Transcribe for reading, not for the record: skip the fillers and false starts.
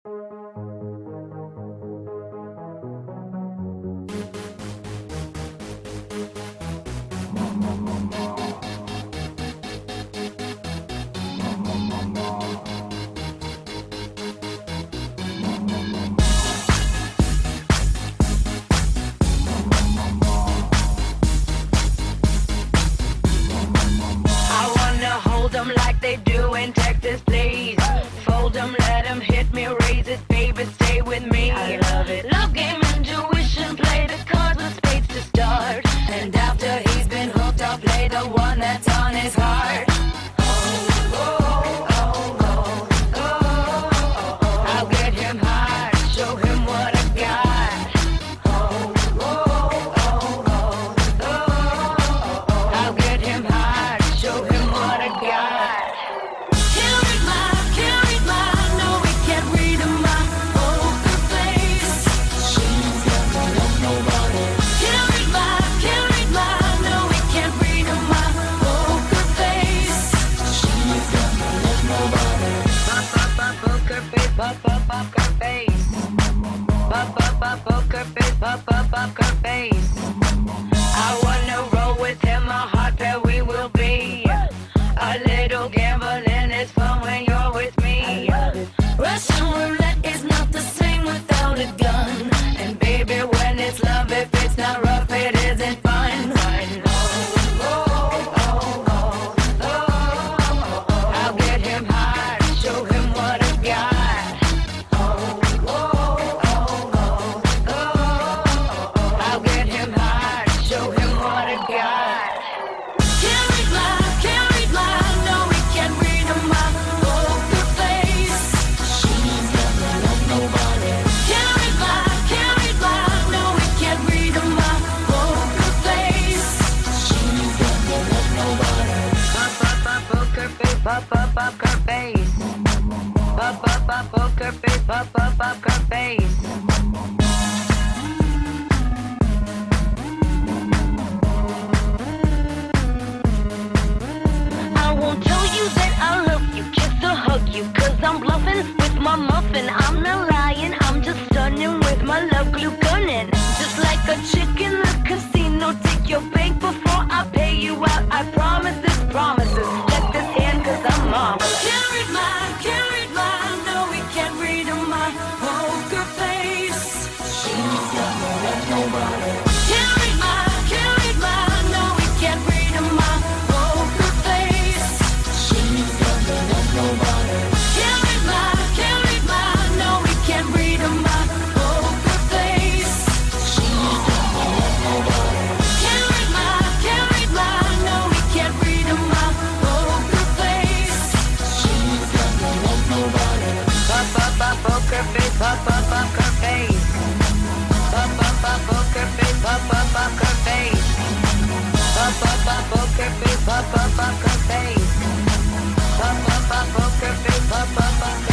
Like they do in Texas, please. Fold them, let them hit me, raise it, baby, stay with me. I love it. Love game, intuition, play the cards with spades to start. And after he's been hooked, I'll play the one that's on his heart. I'll get him hard, show him what I got. I'll get him hard, show him what I got. Poker face, poker face, poker face. I wanna roll with him, a hot pair we will be. A little gambling is fun when you're with me. Russian roulette is not the same without a gun. And baby, when it's love, if it's not rough, it isn't fun. I'll get him hard, show him what I got. Poker face, poker face, poker face. I won't tell you that I love you, just to hug you, 'cause I'm bluffing with my muffin. I'm not lying, I'm just stunning with my love glue gunning. Just like a chick in the casino, take your bank before I pay you out. I promise this promises. Let this hand, 'cause I'm on. Can't read mine, no, we can't read my poker face. She's got no love, nobody. Can't read mine, no, we can't read my poker face. She's got no love, nobody. Can't read mine, no, we can't read my poker face. She's got no love, nobody. Can't read mine, no, we can't read my poker face. She's got no love, nobody. Poker face, poker face. Poker face, poker face. Poker face, poker face. Poker face, poker face.